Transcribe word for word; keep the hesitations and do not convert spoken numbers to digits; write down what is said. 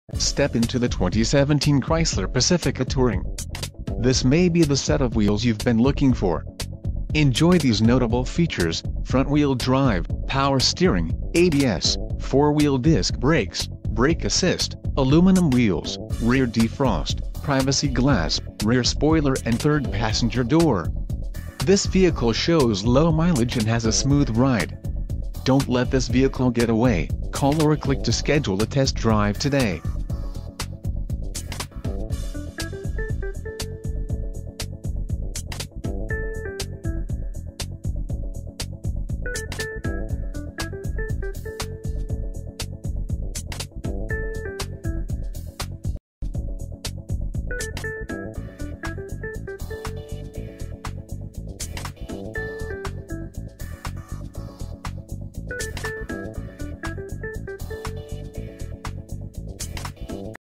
Step into the twenty seventeen Chrysler Pacifica Touring. This may be the set of wheels you've been looking for. Enjoy these notable features: front-wheel drive, power steering, A B S, four-wheel disc brakes, brake assist, aluminum wheels, rear defrost, privacy glass, rear spoiler and third passenger door. This vehicle shows low mileage and has a smooth ride. Don't let this vehicle get away. Call or click to schedule a test drive today.